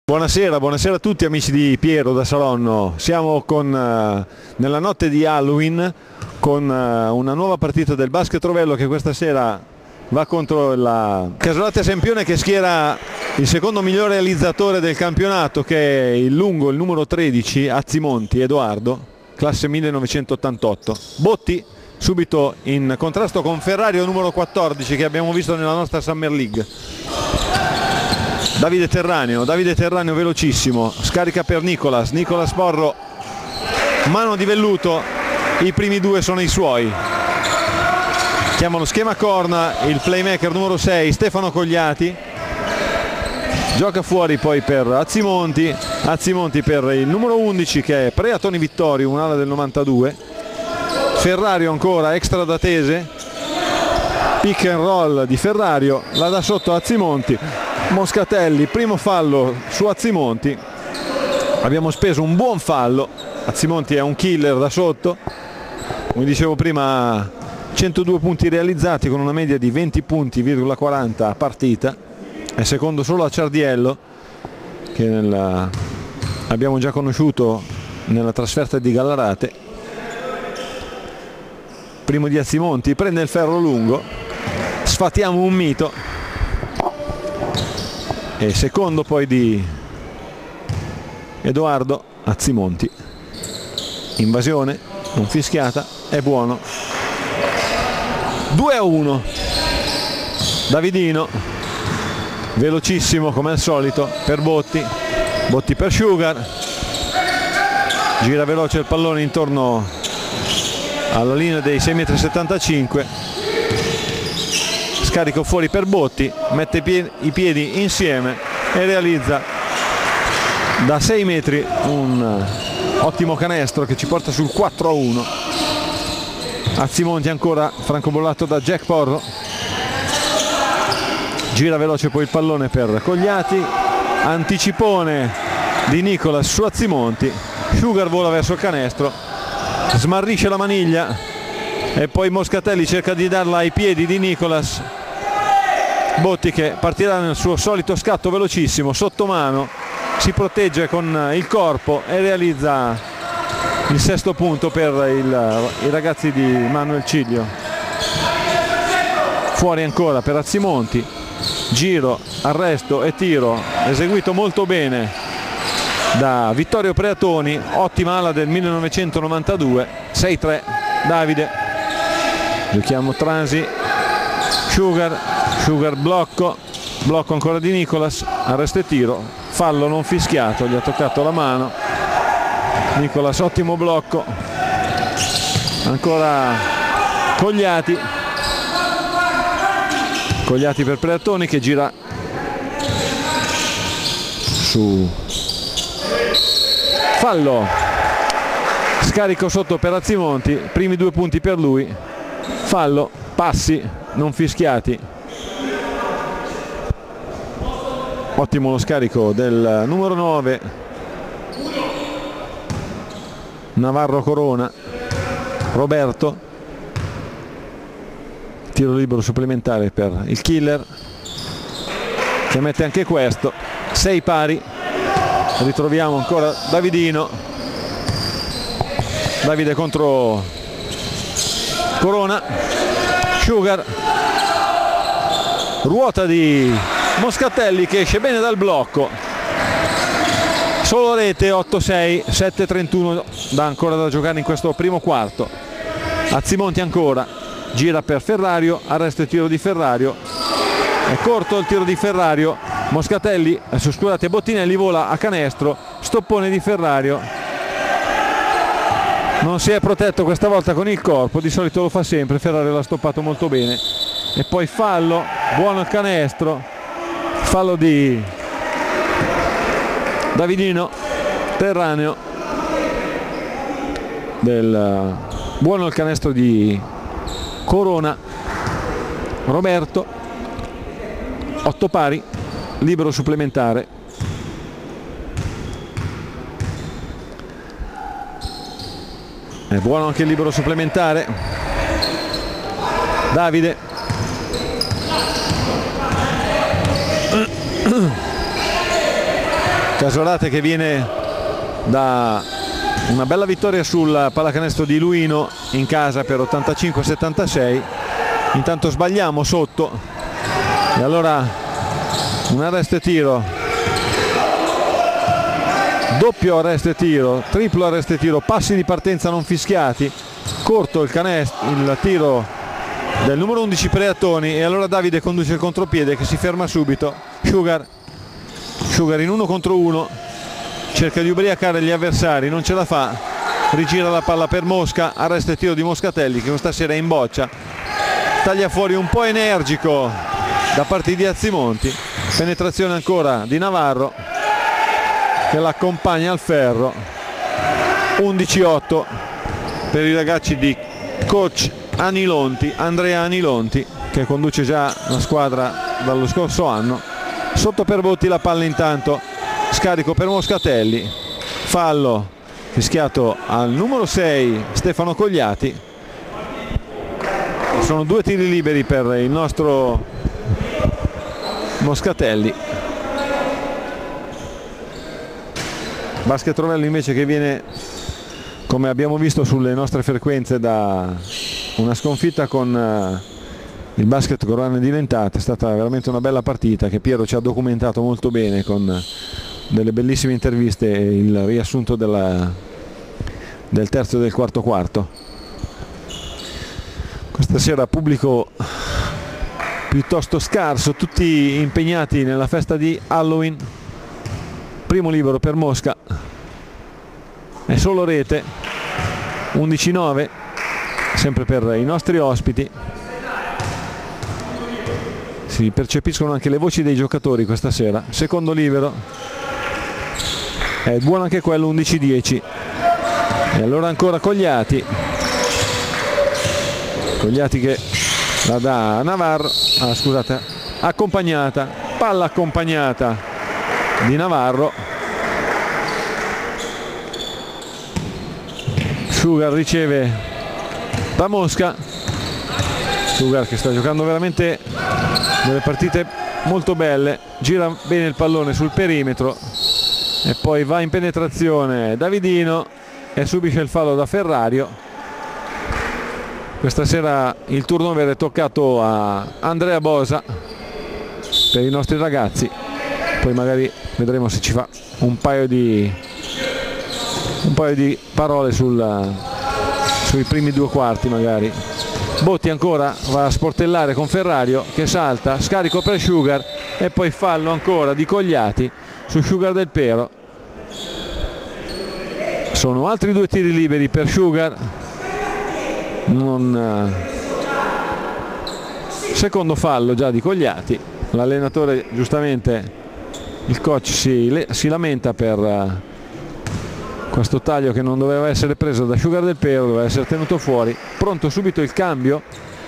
Buonasera, buonasera a tutti amici di Piero da Salonno. Siamo nella notte di Halloween con una nuova partita del Basket Rovello che questa sera va contro la Casolate Sempione, che schiera il secondo miglior realizzatore del campionato, che è il lungo, il numero 13, Azzimonti Edoardo, classe 1988. Botti subito in contrasto con Ferrario, numero 14, che abbiamo visto nella nostra Summer League. Davide Terraneo velocissimo, scarica per Nicolas Porro, mano di velluto, i primi due sono i suoi. Chiama lo schema corna il playmaker numero 6 Stefano Cogliati, gioca fuori poi per Azzimonti per il numero 11 che è Prea Toni Vittorio, un'ala del 92. Ferrario ancora, extra da Tese, pick and roll di Ferrario, la dà sotto Azzimonti. Moscatelli, primo fallo su Azzimonti, abbiamo speso un buon fallo. Azzimonti è un killer da sotto, come dicevo prima, 102 punti realizzati con una media di 20 punti,40 a partita, è secondo solo a Ciardiello, che abbiamo già conosciuto nella trasferta di Gallarate. Primo di Azzimonti, prende il ferro lungo, sfatiamo un mito, e secondo poi di Edoardo. Azzimonti, invasione non fischiata, è buono. 2-1. Davidino velocissimo come al solito per Botti per Sugar, gira veloce il pallone intorno alla linea dei 6,75 m, scarico fuori per Botti, mette i piedi insieme e realizza da 6 metri un ottimo canestro che ci porta sul 4-1. Azzimonti ancora, francobollato da Jack Porro, gira veloce poi il pallone per Cogliati, anticipone di Nicolas su Azzimonti, Sugar vola verso il canestro, smarrisce la maniglia e poi Moscatelli cerca di darla ai piedi di Nicolas. Botti che partirà nel suo solito scatto velocissimo, sotto mano, si protegge con il corpo e realizza il sesto punto per i ragazzi di Manuel Ciglio. Fuori ancora per Azzimonti, giro, arresto e tiro eseguito molto bene da Vittorio Preatoni, ottima ala del 1992. 6-3 Davide, giochiamo transi, Sugar blocco ancora di Nicolas, arresto e tiro, fallo non fischiato, gli ha toccato la mano Nicolas, ottimo blocco. Ancora Cogliati per Preatoni che gira su, fallo, scarico sotto per Azzimonti, primi 2 punti per lui, fallo, passi non fischiati. Ottimo lo scarico del numero 9 Navarro Corona. Roberto, tiro libero supplementare per il killer che mette anche questo. 6 pari, ritroviamo ancora Davidino, Davide contro Corona, Sugar, ruota di Moscatelli che esce bene dal blocco, solo rete. 8-6, 7-31 ancora da giocare in questo primo quarto. Azzimonti ancora, gira per Ferrario, arresto e tiro di Ferrario, è corto il tiro di Ferrario. Moscatelli, scusate, Bottinelli vola a canestro, stoppone di Ferrario, non si è protetto questa volta con il corpo, di solito lo fa sempre, Ferrario l'ha stoppato molto bene. E poi fallo, buono il canestro, fallo di Davidino. Terraneo, buono il canestro di Corona. Roberto, 8 pari, libero supplementare. È buono anche il libero supplementare. Davide, Casorate che viene da una bella vittoria sul pallacanestro di Luino in casa per 85-76. Intanto sbagliamo sotto e allora un arresto e tiro, doppio arresto e tiro, triplo arresto e tiro, passi di partenza non fischiati, corto il tiro del numero 11 Preatoni, e allora Davide conduce il contropiede che si ferma subito. Sugar in 1 contro 1, cerca di ubriacare gli avversari, non ce la fa, rigira la palla per Mosca, arresto e tiro di Moscatelli che questa sera è in boccia, taglia fuori un po' energico da parte di Azimonti, penetrazione ancora di Navarro che l'accompagna al ferro. 11-8 per i ragazzi di coach Andrea Anilonti, che conduce già la squadra dallo scorso anno. Sotto per Botti la palla, intanto scarico per Moscatelli, fallo fischiato al numero 6 Stefano Cogliati. Sono 2 tiri liberi per il nostro Moscatelli. Basket Rovello invece che viene, come abbiamo visto sulle nostre frequenze, da una sconfitta con il Basket Corano Diventate. È stata veramente una bella partita che Piero ci ha documentato molto bene con delle bellissime interviste e il riassunto del terzo e del quarto quarto. Questa sera pubblico piuttosto scarso, tutti impegnati nella festa di Halloween. Primo libero per Mosca, è solo rete. 11-9 sempre per i nostri ospiti. Si percepiscono anche le voci dei giocatori questa sera. Secondo libero è buono anche quello, 11-10. E allora ancora Cogliati che la dà a Navarro, scusate, accompagnata, palla accompagnata di Navarro. Sugar riceve da Mosca, Sugar che sta giocando veramente delle partite molto belle, gira bene il pallone sul perimetro e poi va in penetrazione Davidino e subisce il fallo da Ferrario. Questa sera il turnover è toccato a Andrea Bosa per i nostri ragazzi, poi magari vedremo se ci fa un paio di parole sui primi 2 quarti magari. Botti ancora va a sportellare con Ferrario che salta, scarico per Sugar e poi fallo ancora di Cogliati su Sugar del Pero. Sono altri 2 tiri liberi per Sugar. Secondo fallo già di Cogliati. L'allenatore, giustamente il coach, si lamenta per questo taglio che non doveva essere preso da Sugar del Pero, doveva essere tenuto fuori. Pronto subito il cambio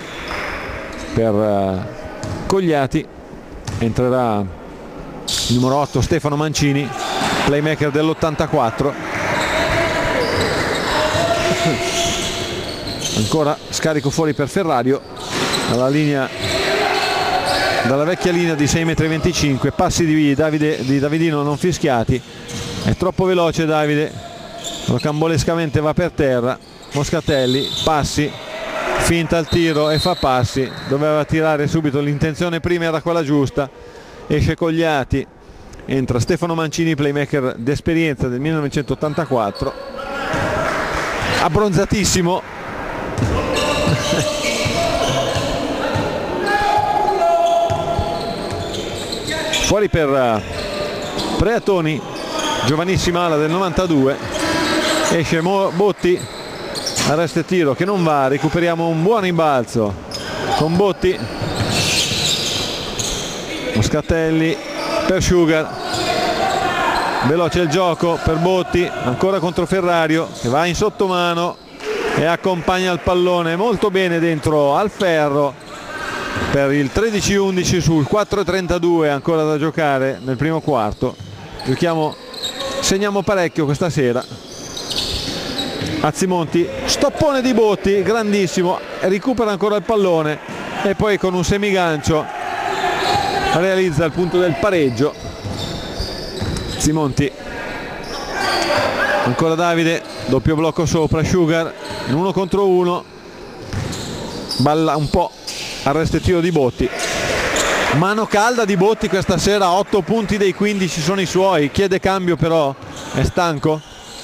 per Cogliati, entrerà il numero 8 Stefano Mancini, playmaker dell'84. Ancora scarico fuori per Ferrario dalla vecchia linea di 6,25 m, passi di Davidino non fischiati, è troppo veloce Davide, rocambolescamente va per terra. Moscatelli, passi, finta il tiro e fa passi, doveva tirare subito, l'intenzione prima era quella giusta, esce Cogliati, entra Stefano Mancini, playmaker d'esperienza del 1984, abbronzatissimo. Fuori per Preatoni, giovanissima ala del 92, esce Botti, arresto e tiro che non va, recuperiamo un buon rimbalzo con Botti. Moscatelli per Sugar, veloce il gioco per Botti, ancora contro Ferrario che va in sottomano e accompagna il pallone molto bene dentro al ferro per il 13-11 sul 4:32 ancora da giocare nel primo quarto. Segniamo parecchio questa sera. Azimonti, stoppone di Botti, grandissimo, recupera ancora il pallone e poi con un semigancio realizza il punto del pareggio. Zimonti, ancora Davide, doppio blocco sopra, Sugar in 1 contro 1, balla un po', arresto e tiro di Botti, mano calda di Botti questa sera, 8 punti dei 15 sono i suoi, chiede cambio però è stanco.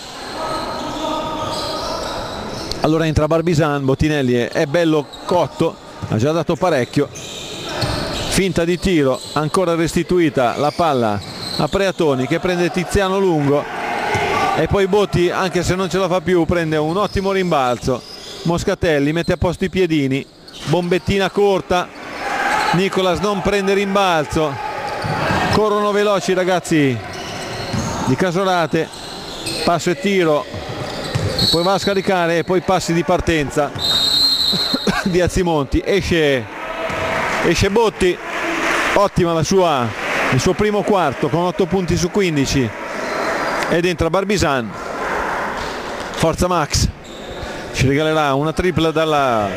Allora entra Barbisan, Bottinelli è bello cotto, ha già dato parecchio, finta di tiro, ancora restituita la palla a Preatoni che prende Tiziano lungo e poi Botti, anche se non ce la fa più, prende un ottimo rimbalzo. Moscatelli mette a posto i piedini, bombettina corta, Nicolas non prende rimbalzo, corrono veloci i ragazzi di Casorate, passo e tiro, poi va a scaricare e poi passi di partenza di Azimonti, esce Botti, ottima il suo primo quarto con 8 punti su 15 ed entra Barbisan, forza Max, ci regalerà una tripla dalla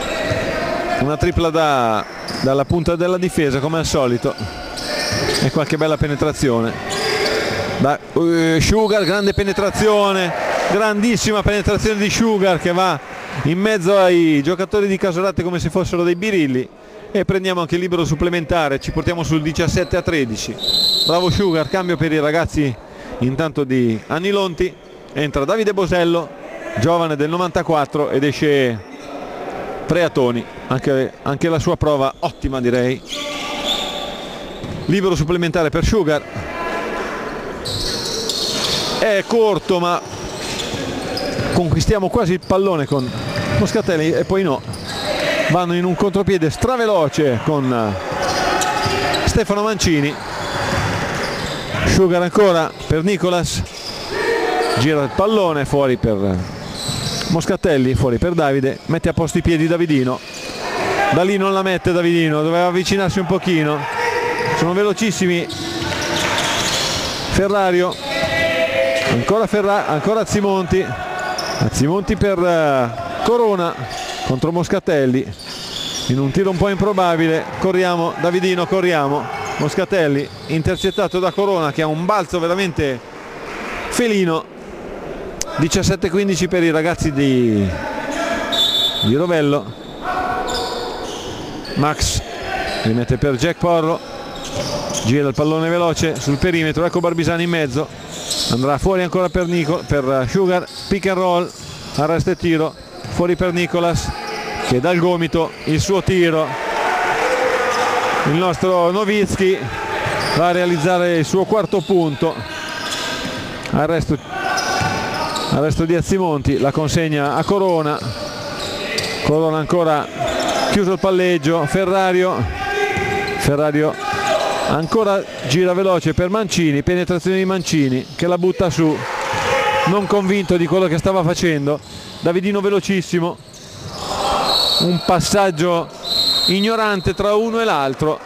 punta della difesa come al solito e qualche bella penetrazione da Sugar, grande penetrazione, grandissima penetrazione di Sugar che va in mezzo ai giocatori di Casorate come se fossero dei birilli e prendiamo anche il libero supplementare, ci portiamo sul 17-13. Bravo Sugar, cambio per i ragazzi intanto di Annilonti, entra Davide Bosello, giovane del 94, ed esce Preatoni, anche la sua prova ottima direi. Libero supplementare per Sugar, è corto ma conquistiamo quasi il pallone con Moscatelli e poi no, vanno in un contropiede straveloce con Stefano Mancini. Sugar ancora per Nicolas, gira il pallone fuori per Moscatelli, fuori per Davide, mette a posto i piedi Davidino, da lì non la mette Davidino, doveva avvicinarsi un pochino, sono velocissimi. Ferrario, ancora Azimonti per Corona contro Moscatelli in un tiro un po' improbabile, corriamo Davidino, corriamo, Moscatelli intercettato da Corona che ha un balzo veramente felino. 17-15 per i ragazzi di Rovello. Max rimette per Jack Porro, gira il pallone veloce sul perimetro, ecco Barbisani in mezzo, andrà fuori ancora per Sugar, pick and roll, arresto e tiro, fuori per Nicolas che dal gomito il suo tiro, il nostro Novitsky va a realizzare il suo quarto punto. Arresto di Azimonti, la consegna a Corona ancora chiuso il palleggio, Ferrario ancora gira veloce per Mancini, penetrazione di Mancini che la butta su, non convinto di quello che stava facendo. Davidino velocissimo, un passaggio ignorante tra uno e l'altro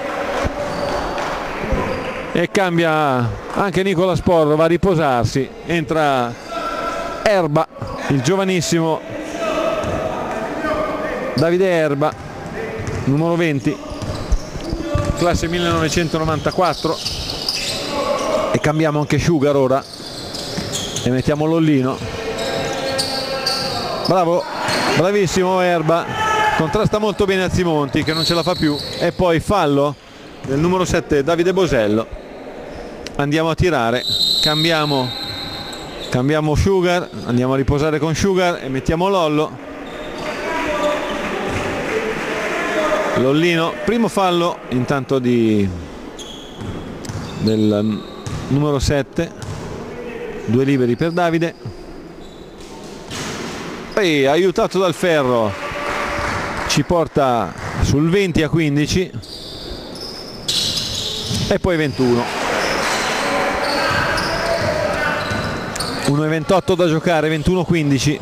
e cambia anche Nicolas Porro, va a riposarsi, entra Erba, il giovanissimo Davide Erba, numero 20, classe 1994, e cambiamo anche Sugar ora e mettiamo Lollino. Bravo, bravissimo Erba, contrasta molto bene Azimonti che non ce la fa più, e poi fallo del numero 7 Davide Bosello. Andiamo a tirare, cambiamo Sugar, andiamo a riposare con Sugar e mettiamo Lollino, primo fallo intanto del numero 7, 2 liberi per Davide, e aiutato dal ferro ci porta sul 20-15 e poi 21. 1:28 da giocare, 21-15.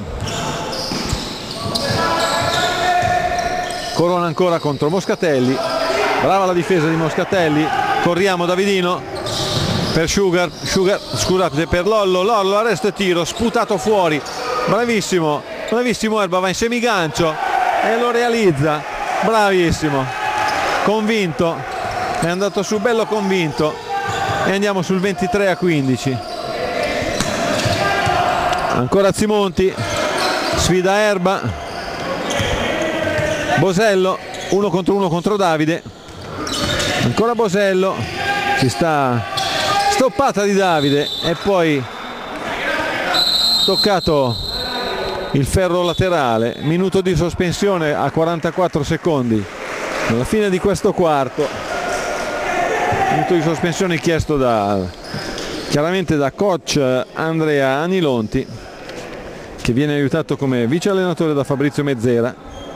Corona ancora contro Moscatelli, brava la difesa di Moscatelli, corriamo Davidino per Sugar, scusate, per Lollo, arresto e tiro, sputato fuori, bravissimo Erba, va in semigancio e lo realizza, bravissimo, convinto, è andato su bello convinto, e andiamo sul 23-15. Ancora Azimonti, sfida Erba, Bosello, 1 contro 1 contro Davide, ancora Bosello, ci sta stoppata di Davide e poi toccato il ferro laterale. Minuto di sospensione a 44 secondi alla fine di questo quarto, minuto di sospensione chiesto chiaramente da coach Andrea Anilonti, che viene aiutato come vice allenatore da Fabrizio Mezzera.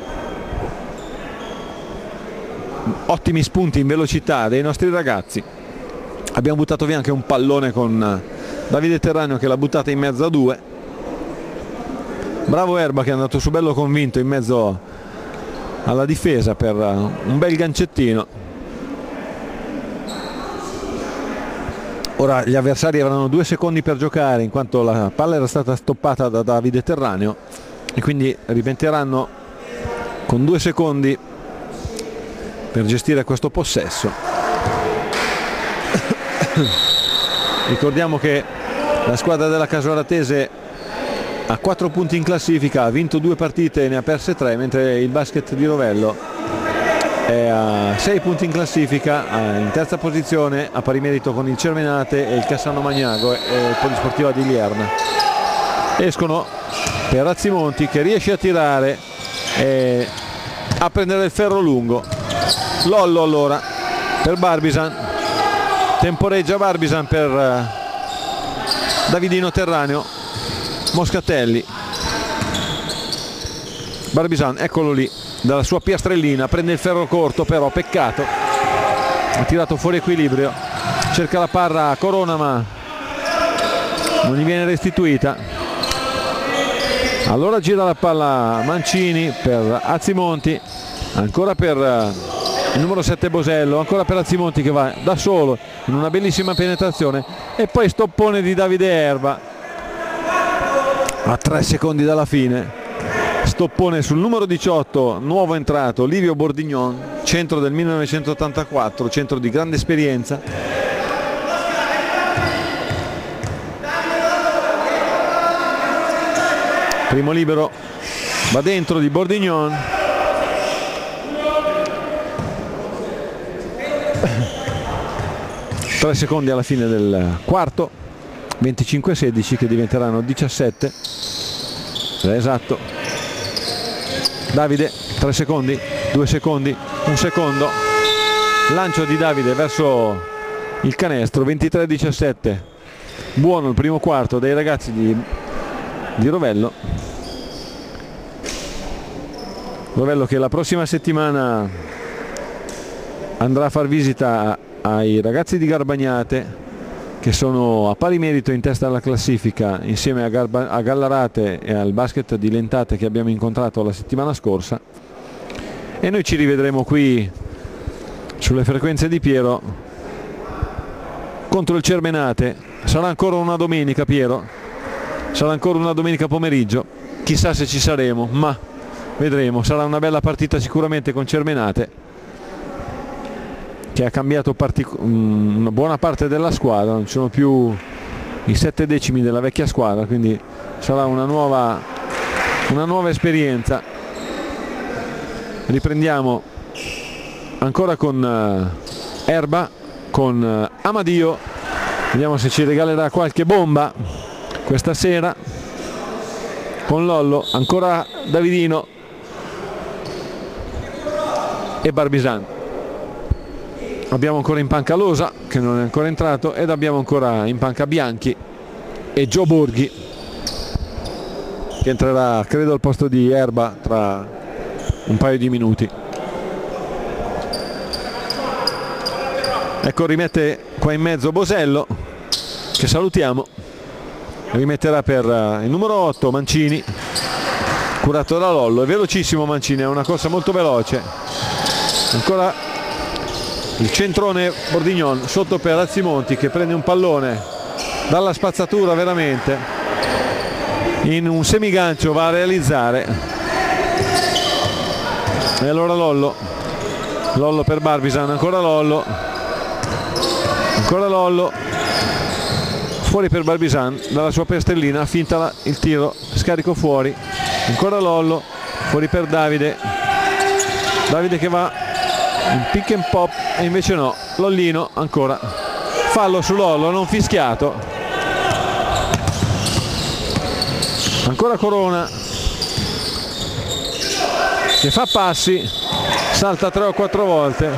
Ottimi spunti in velocità dei nostri ragazzi. Abbiamo buttato via anche un pallone con Davide Terraneo che l'ha buttata in mezzo a due. Bravo Erba che è andato su bello convinto in mezzo alla difesa per un bel gancettino. Ora gli avversari avranno 2 secondi per giocare, in quanto la palla era stata stoppata da Davide Terraneo, e quindi ripenteranno con 2 secondi per gestire questo possesso. Ricordiamo che la squadra della Casoratese ha 4 punti in classifica, ha vinto 2 partite e ne ha perse 3, mentre il basket di Rovello è a 6 punti in classifica, in terza posizione a pari merito con il Cermenate e il Cassano Magnago e il Polisportiva di Lierna. Escono per Azimonti che riesce a tirare e a prendere il ferro lungo. Lollo allora per Barbisan, temporeggia Barbisan per Davidino Terraneo, Moscatelli, Barbisan, eccolo lì dalla sua piastrellina, prende il ferro corto, però peccato, ha tirato fuori equilibrio, cerca la parra a Corona ma non gli viene restituita. Allora gira la palla Mancini per Azimonti, ancora per il numero 7 Bosello, ancora per Azimonti che va da solo in una bellissima penetrazione, e poi stoppone di Davide Erba a 3 secondi dalla fine. Stoppone sul numero 18, nuovo entrato, Livio Bordignon, centro del 1984, centro di grande esperienza. Primo libero va dentro di Bordignon. Tre secondi alla fine del quarto, 25-16 che diventeranno 17. Esatto. Davide, 3 secondi, 2 secondi, 1 secondo, lancio di Davide verso il canestro, 23-17. Buono il primo quarto dei ragazzi di Rovello. Rovello che la prossima settimana andrà a far visita ai ragazzi di Garbagnate, che sono a pari merito in testa alla classifica insieme a Gallarate e al basket di Lentate che abbiamo incontrato la settimana scorsa, e noi ci rivedremo qui sulle frequenze di Piero contro il Cermenate. Sarà ancora una domenica, Piero, sarà ancora una domenica pomeriggio, chissà se ci saremo, ma vedremo. Sarà una bella partita sicuramente con Cermenate, che ha cambiato una buona parte della squadra, non ci sono più i 7 decimi della vecchia squadra, quindi sarà una nuova esperienza. Riprendiamo ancora con Erba, con Amadio, vediamo se ci regalerà qualche bomba questa sera, con Lollo, ancora Davidino e Barbisan. Abbiamo ancora in panca Losa che non è ancora entrato, ed abbiamo ancora in panca Bianchi e Gio Borghi che entrerà credo al posto di Erba tra un paio di minuti. Ecco, rimette qua in mezzo Bosello, che salutiamo, rimetterà per il numero 8 Mancini, curato da Lollo. È velocissimo Mancini, è una corsa molto veloce. Ancora il centrone Bordignon sotto per Azimonti che prende un pallone dalla spazzatura, veramente in un semigancio va a realizzare, e allora Lollo per Barbisan, ancora Lollo, ancora Lollo, fuori per Barbisan, dalla sua pestellina, finta il tiro, scarico fuori, ancora Lollo, fuori per Davide, Davide che va in pick and pop e invece no, Lollino ancora, fallo su Lollo, non fischiato, ancora Corona che fa passi, salta 3 o 4 volte,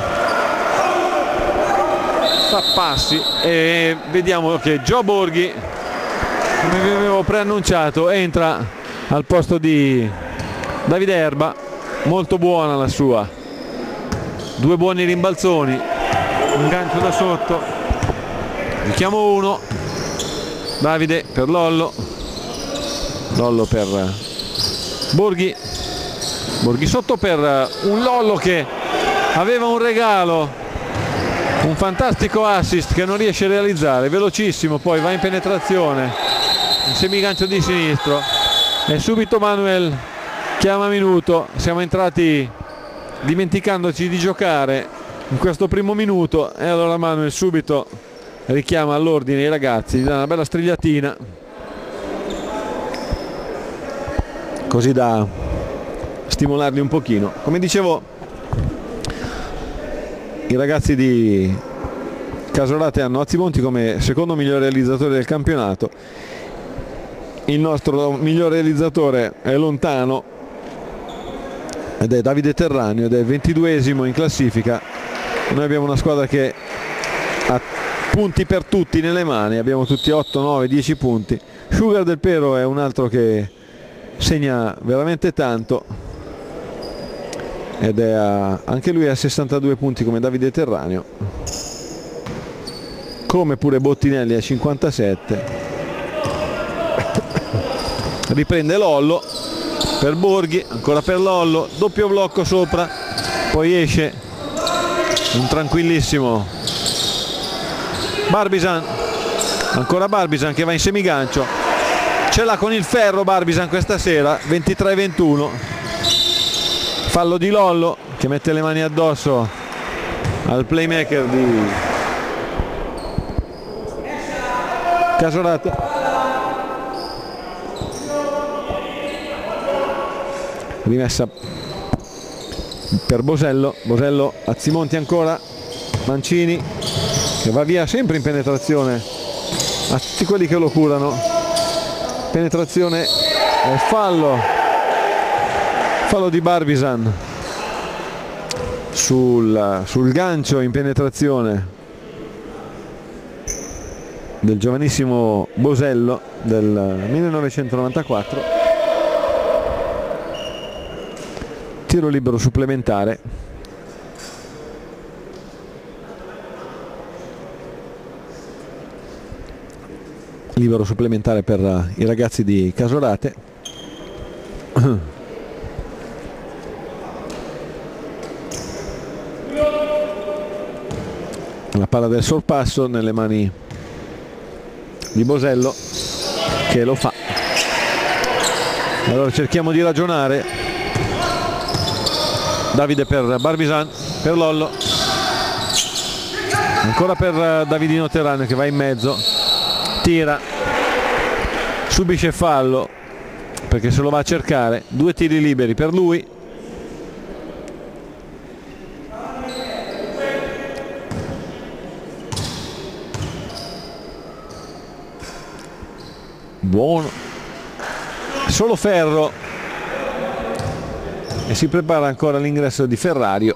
fa passi e vediamo che Gio Borghi, come vi avevo preannunciato, entra al posto di Davide Erba. Molto buona la sua, 2 buoni rimbalzoni, un gancio da sotto, richiamo 1, Davide per Lollo, Lollo per Borghi, Borghi sotto per un Lollo che aveva un regalo, un fantastico assist che non riesce a realizzare, velocissimo, poi va in penetrazione, un semigancio di sinistro e subito Manuel chiama minuto. Siamo entrati dimenticandoci di giocare in questo primo minuto e allora Manuel subito richiama all'ordine i ragazzi, gli dà una bella strigliatina così da stimolarli un pochino. Come dicevo, i ragazzi di Casorate hanno Azimonti come secondo miglior realizzatore del campionato, il nostro miglior realizzatore è lontano ed è Davide Terraneo ed è 22esimo in classifica. Noi abbiamo una squadra che ha punti per tutti nelle mani, abbiamo tutti 8, 9, 10 punti. Sugar del Pero è un altro che segna veramente tanto ed è anche lui a 62 punti come Davide Terraneo, come pure Bottinelli a 57. Riprende Lollo per Borghi, ancora per Lollo, doppio blocco sopra, poi esce un tranquillissimo Barbisan, ancora Barbisan che va in semigancio, ce l'ha con il ferro Barbisan questa sera, 23-21, fallo di Lollo che mette le mani addosso al playmaker di Casorate. Rimessa per Bosello, Bosello a Zimonti ancora, Mancini che va via sempre in penetrazione a tutti quelli che lo curano, penetrazione e fallo di Barbisan sul gancio in penetrazione del giovanissimo Bosello del 1994. Tiro libero supplementare, libero supplementare per i ragazzi di Casorate. La palla del sorpasso nelle mani di Bosello che lo fa. Allora cerchiamo di ragionare. Davide per Barbisan, per Lollo, ancora per Davidino Terraneo che va in mezzo, tira, subisce fallo perché se lo va a cercare, 2 tiri liberi per lui. Buono, solo ferro. E si prepara ancora l'ingresso di Ferrario,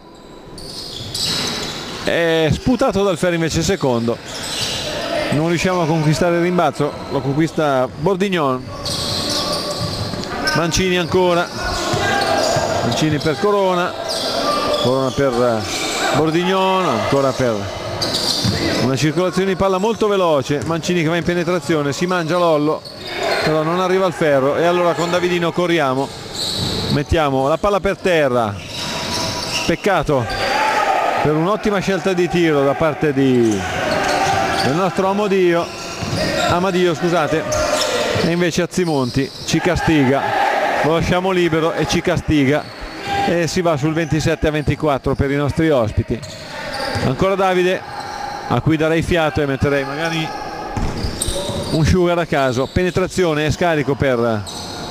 è sputato dal ferro invece secondo, non riusciamo a conquistare il rimbalzo, lo conquista Bordignon. Mancini ancora, Mancini per Corona, Corona per Bordignon, ancora per una circolazione di palla molto veloce, Mancini che va in penetrazione, si mangia Lollo però non arriva al ferro e allora con Davidino corriamo, mettiamo la palla per terra, peccato per un'ottima scelta di tiro da parte del nostro Amadio, scusate, e invece Azimonti ci castiga, lo lasciamo libero e ci castiga e si va sul 27-24 per i nostri ospiti. Ancora Davide a cui darei fiato e metterei magari un Sugar a caso. Penetrazione e scarico per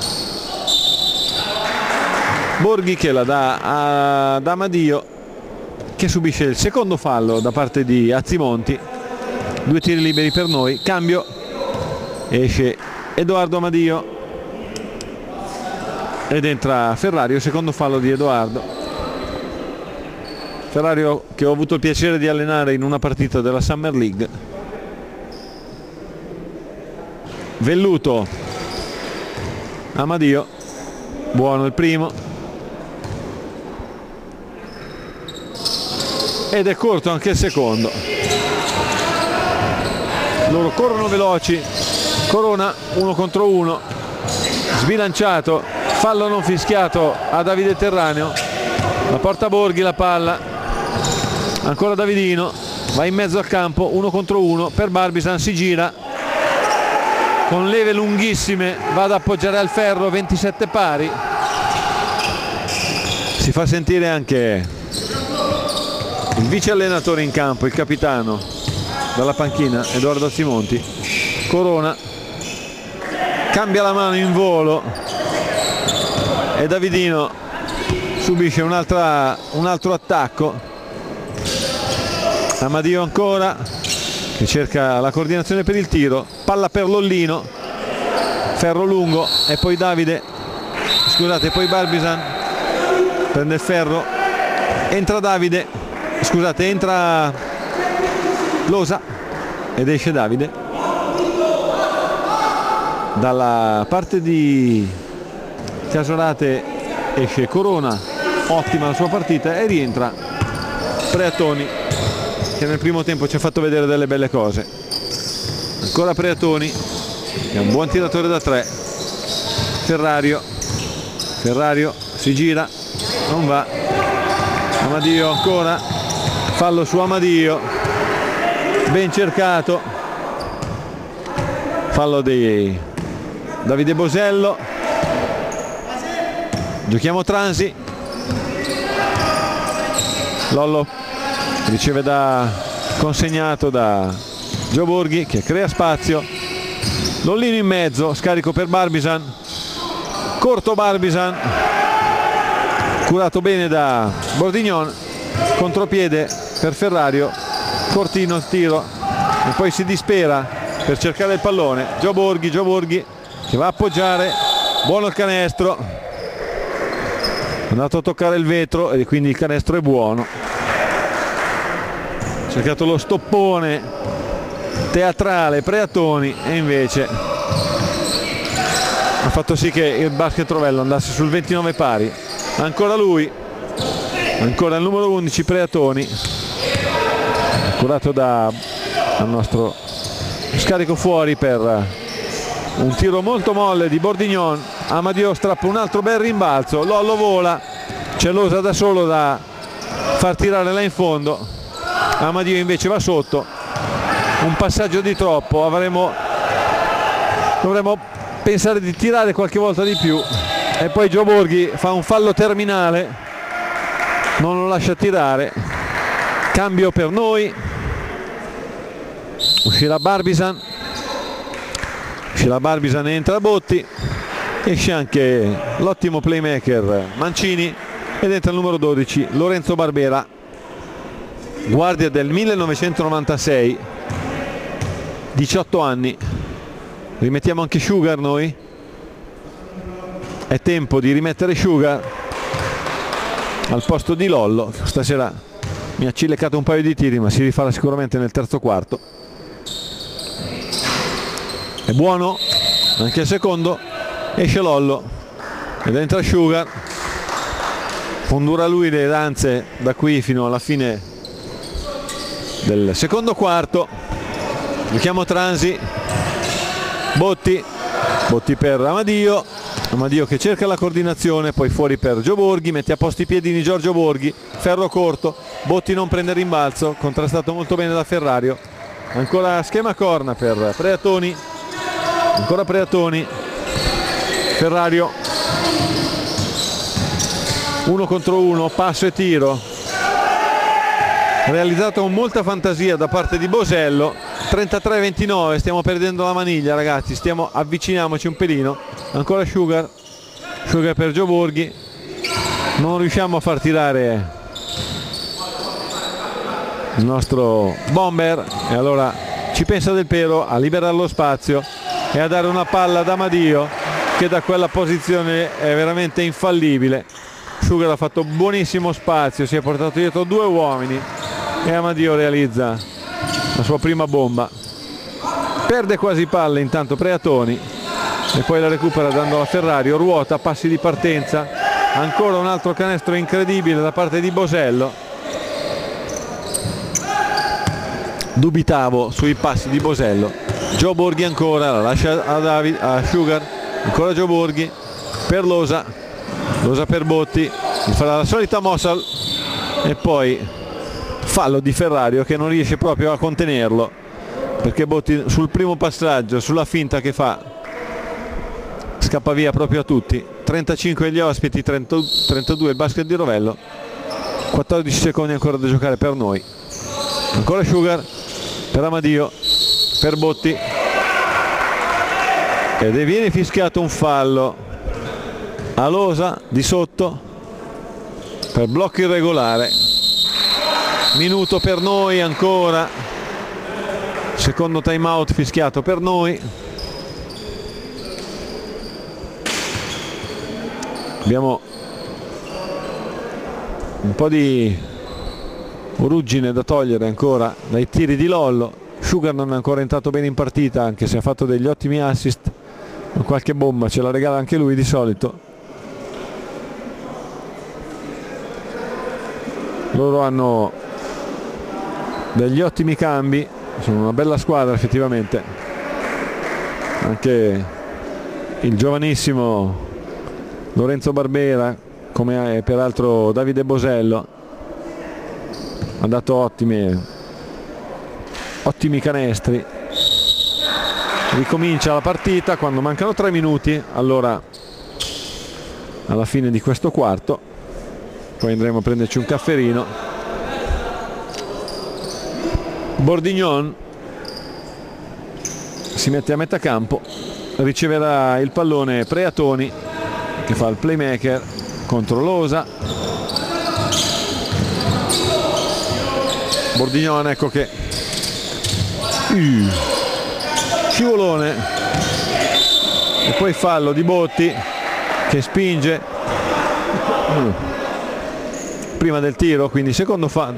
Borghi, che la dà ad Amadio, che subisce il secondo fallo da parte di Azimonti. 2 tiri liberi per noi. Cambio, esce Edoardo Amadio ed entra Ferrario. Secondo fallo di Edoardo. Ferrario, che ho avuto il piacere di allenare in una partita della Summer League. Velluto, Amadio, buono il primo. Ed è corto anche il secondo. Loro corrono veloci. Corona 1 contro 1, sbilanciato, fallo non fischiato a Davide Terraneo. La porta Borghi la palla, ancora Davidino, va in mezzo al campo, 1 contro 1 per Barbisan, si gira con leve lunghissime, va ad appoggiare al ferro, 27 pari. Si fa sentire anche il vice allenatore in campo, il capitano dalla panchina, Edoardo Azimonti. Corona cambia la mano in volo e Davidino subisce un altro attacco. Amadio ancora, che cerca la coordinazione per il tiro, palla per Lollino, ferro lungo e poi poi Barbisan prende il ferro, entra Losa ed esce Davide. Dalla parte di Casorate esce Corona, ottima la sua partita, e rientra Preatoni, che nel primo tempo ci ha fatto vedere delle belle cose. Ancora Preatoni, che è un buon tiratore da 3. Ferrario si gira, non va. Amadio ancora, fallo su Amadio, ben cercato, fallo di Davide Bosello. Giochiamo transi. Lollo riceve consegnato da Gio Borghi, che crea spazio. Lollino in mezzo, scarico per Barbisan, corto Barbisan, curato bene da Bordignon, contropiede per Ferrario, cortino il tiro e poi si dispera per cercare il pallone. Gio Borghi che va a appoggiare, buono il canestro, è andato a toccare il vetro e quindi il canestro è buono. Ha cercato lo stoppone teatrale Preatoni e invece ha fatto sì che il basket rovello andasse sul 29 pari. Ancora lui, ancora il numero 11 Preatoni, curato dal nostro scarico fuori per un tiro molto molle di Bordignon. Amadio strappa un altro bel rimbalzo, Lollo vola, c'è Losa da solo da far tirare là in fondo. Amadio invece va sotto, un passaggio di troppo, dovremmo pensare di tirare qualche volta di più. E poi Gio Borghi fa un fallo terminale, non lo lascia tirare. Cambio per noi, uscirà Barbisan e entra Botti, esce anche l'ottimo playmaker Mancini ed entra il numero 12 Lorenzo Barbera, guardia del 1996, 18 anni. Rimettiamo anche Sugar noi, è tempo di rimettere Sugar al posto di Lollo. Stasera mi ha cileccato un paio di tiri, ma si rifarà sicuramente nel terzo quarto. È buono anche il secondo, esce Lollo ed entra Sugar, condurrà lui le danze da qui fino alla fine del secondo quarto. Giochiamo transi, Botti per Amadio che cerca la coordinazione, poi fuori per Gio Borghi, mette a posto i piedini Giorgio Borghi, ferro corto, Botti non prende rimbalzo, contrastato molto bene da Ferrario. Ancora schema corna per Preatoni, ancora Preatoni, Ferrario 1 contro 1, passo e tiro, realizzato con molta fantasia da parte di Bosello. 33-29, stiamo perdendo la maniglia ragazzi, avviciniamoci un pelino. Ancora Sugar per Gio Borghi, non riusciamo a far tirare il nostro bomber e allora ci pensa Del Pero a liberare lo spazio e a dare una palla ad Amadio, che da quella posizione è veramente infallibile. Sugar ha fatto buonissimo spazio, si è portato dietro 2 uomini e Amadio realizza la sua prima bomba. Perde quasi palle intanto Preatoni e poi la recupera dandola a Ferrario, ruota, passi di partenza, ancora un altro canestro incredibile da parte di Bosello. Dubitavo sui passi di Bosello. Gio Borghi ancora, la lascia a Sugar, ancora Gio Borghi per Losa per Botti, gli farà la solita mossa e poi fallo di Ferrario che non riesce proprio a contenerlo, perché Botti sul primo passaggio, sulla finta che fa, scappa via proprio a tutti. 35 gli ospiti, 32 il basket di Rovello, 14 secondi ancora da giocare per noi. Ancora Sugar per Amadio, per Botti, ed viene fischiato un fallo a Losa di sotto per blocco irregolare. Minuto per noi ancora, secondo time out fischiato per noi. Abbiamo un po' di ruggine da togliere ancora dai tiri di Lollo. Sugar non è ancora entrato bene in partita, anche se ha fatto degli ottimi assist, ma qualche bomba ce la regala anche lui di solito. Loro hanno degli ottimi cambi, sono una bella squadra effettivamente. Anche il giovanissimo Lorenzo Barbera, come peraltro Davide Bosello, ha dato ottimi canestri. Ricomincia la partita quando mancano 3 minuti, allora alla fine di questo quarto, poi andremo a prenderci un cafferino. Bordignon si mette a metà campo, riceverà il pallone Preatoni che fa il playmaker contro Losa. Bordignon, ecco che scivolone e poi fallo di Botti che spinge prima del tiro, quindi secondo fallo.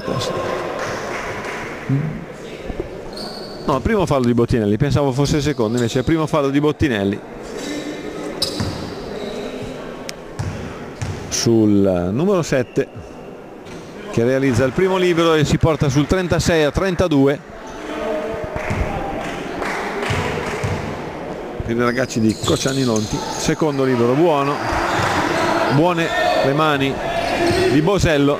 No, primo fallo di Bottinelli, pensavo fosse il secondo, invece è il primo fallo di Bottinelli sul numero 7, che realizza il primo libero e si porta sul 36-32 per i ragazzi di Coach Aninonti. Secondo libero buono, buone le mani di Bosello.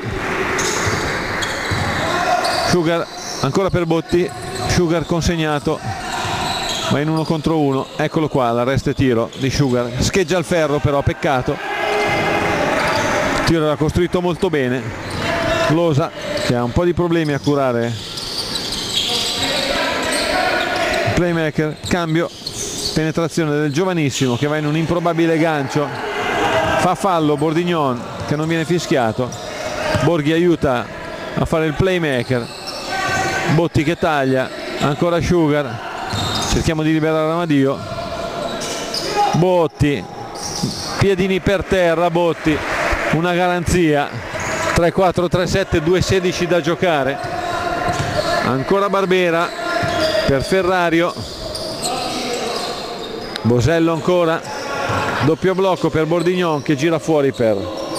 Sugar ancora per Botti, Sugar consegnato ma in 1 contro 1, eccolo qua l'arresto e tiro di Sugar, scheggia il ferro però, peccato. Il tiro era costruito molto bene. Losa che ha un po' di problemi a curare playmaker, cambio, penetrazione del giovanissimo che va in un improbabile gancio, fa fallo Bordignon che non viene fischiato. Borghi aiuta a fare il playmaker, Botti che taglia, ancora Sugar, cerchiamo di liberare Amadio. Botti, piedini per terra, Botti, una garanzia. 3-4, 3-7, 2-16 da giocare. Ancora Barbera per Ferrario. Bosello ancora, doppio blocco per Bordignon che gira fuori per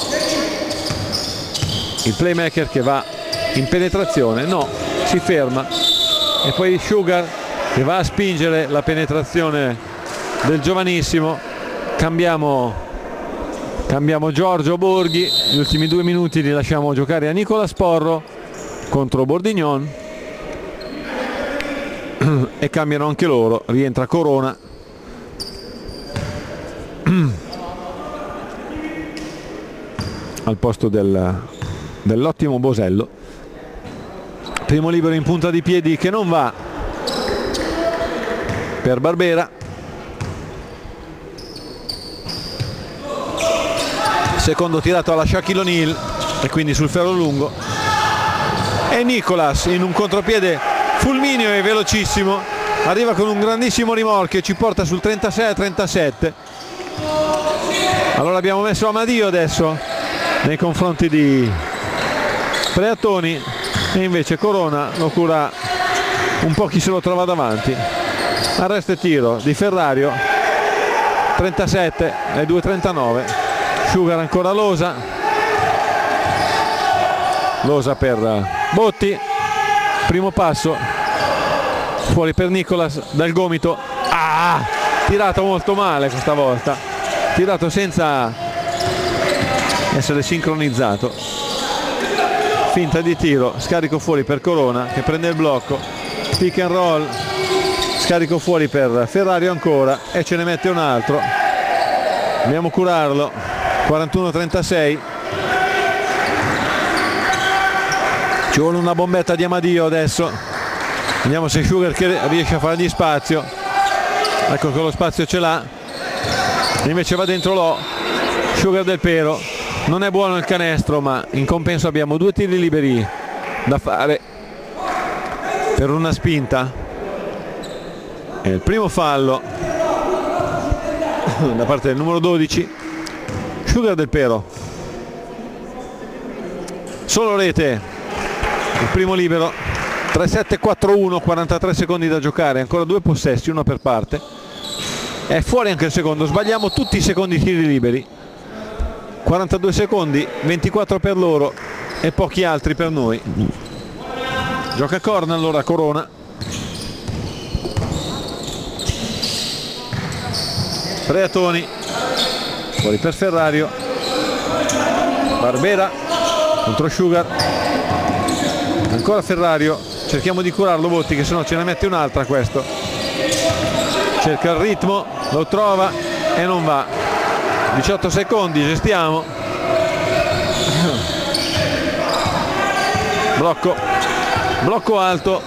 il playmaker che va in penetrazione, no, si ferma, e poi Sugar che va a spingere la penetrazione del giovanissimo. Cambiamo Giorgio Borghi, gli ultimi 2 minuti li lasciamo giocare a Nicola Sporro contro Bordignon e cambiano anche loro, rientra Corona al posto dell'ottimo Bosello. Primo libero in punta di piedi che non va per Barbera. Secondo tirato alla Shaquille O'Neal e quindi sul ferro lungo. E Nicolas in un contropiede fulmineo e velocissimo arriva con un grandissimo rimorchio e ci porta sul 36-37. Allora abbiamo messo Amadio adesso nei confronti di Preatoni e invece Corona lo cura un po' chi se lo trova davanti. Arresto e tiro di Ferrario, 37 e 2:39. Sugar ancora Losa per Botti, primo passo fuori per Nicolas dal gomito. Tirato molto male questa volta, tirato senza essere sincronizzato. Finta di tiro, scarico fuori per Corona che prende il blocco, pick and roll, scarico fuori per Ferrario ancora e ce ne mette un altro. Dobbiamo curarlo. 41-36. Ci vuole una bombetta di Amadio adesso. Vediamo se Sugar riesce a fargli spazio. Ecco che lo spazio ce l'ha. Invece va dentro Lo. Sugar del Pero. Non è buono il canestro, ma in compenso abbiamo 2 tiri liberi da fare per una spinta. E il primo fallo da parte del numero 12, Sugar del Pero. Solo rete il primo libero. 3-7-4-1, 43 secondi da giocare, ancora 2 possessi, uno per parte. È fuori anche il secondo, sbagliamo tutti i secondi tiri liberi. 42 secondi, 24 per loro e pochi altri per noi. Gioca corner allora Corona. Preatoni fuori per Ferrario. Barbera contro Sugar. Ancora Ferrario, cerchiamo di curarlo Botti che se no ce ne mette un'altra questo. Cerca il ritmo, lo trova e non va. 18 secondi, gestiamo. Blocco alto.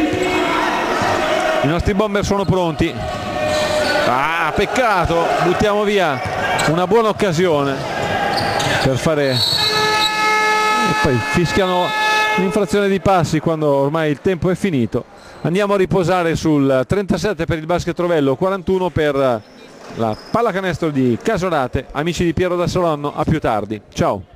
I nostri bomber sono pronti. Peccato, buttiamo via una buona occasione per fare. E poi fischiano l'infrazione di passi quando ormai il tempo è finito. Andiamo a riposare sul 37 per il basket Rovello, 41 per la pallacanestro di Casorate. Amici di Piero da Solonno, a più tardi, ciao.